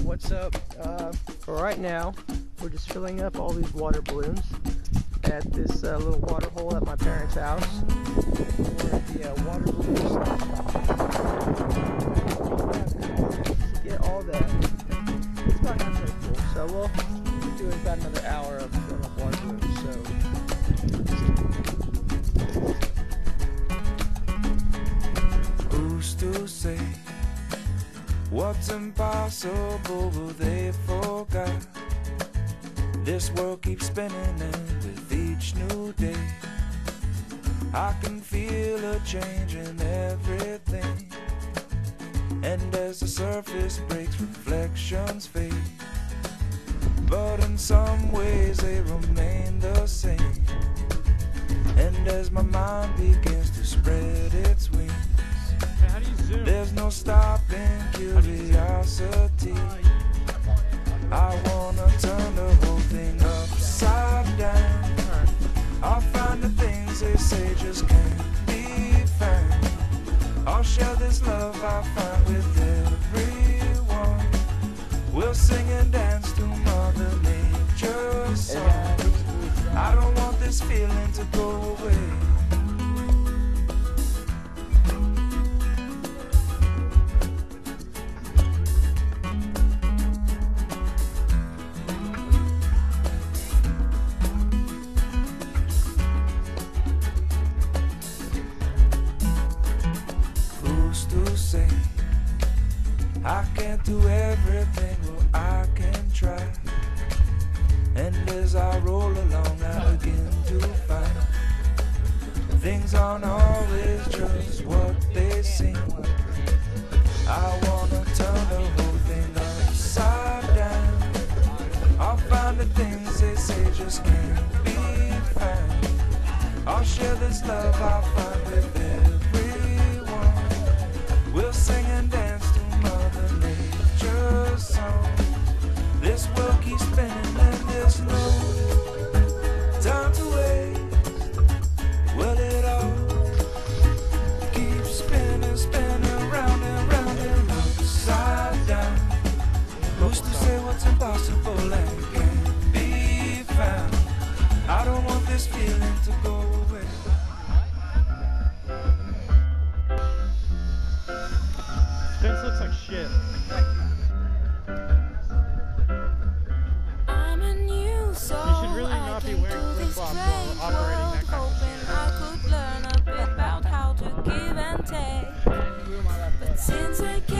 what's up? For right now, we're just filling up all these water balloons at this little water hole at my parents' house. Where the water balloons get all that. It's about halfway full, so we'll do about another hour of filling up water balloons. So. Who's to say what's impossible will they forgot? This world keeps spinning, and with each new day I can feel a change in everything. And as the surface breaks, reflections fade, but in some ways they remain the same. And as my mind begins to spread its wings, there's no stopping curiosity. I wanna turn the whole thing upside down. I'll find the things they say just can't be found. I'll share this love I find with everyone. We'll sing and dance to Mother Nature's song. I don't want this feeling to go away. To say I can't do everything, well I can try. And as I roll along I begin to find things aren't always just what they seem. I wanna turn the whole thing upside down. I'll find the things they say just can't be found. I'll share this love I find with everyone. We'll sing and dance to Mother Nature's song. This world keeps spinning and there's no time to waste. Well, it all keeps spinning, spinning round and round and upside down. Who's to say what's impossible and can't be found? I don't want this feeling to go away. Fence looks like shit. I'm a new soul. You should really not be wearing flip-flops while operating that kind of machine. I could learn a bit about how to give and take. But since I came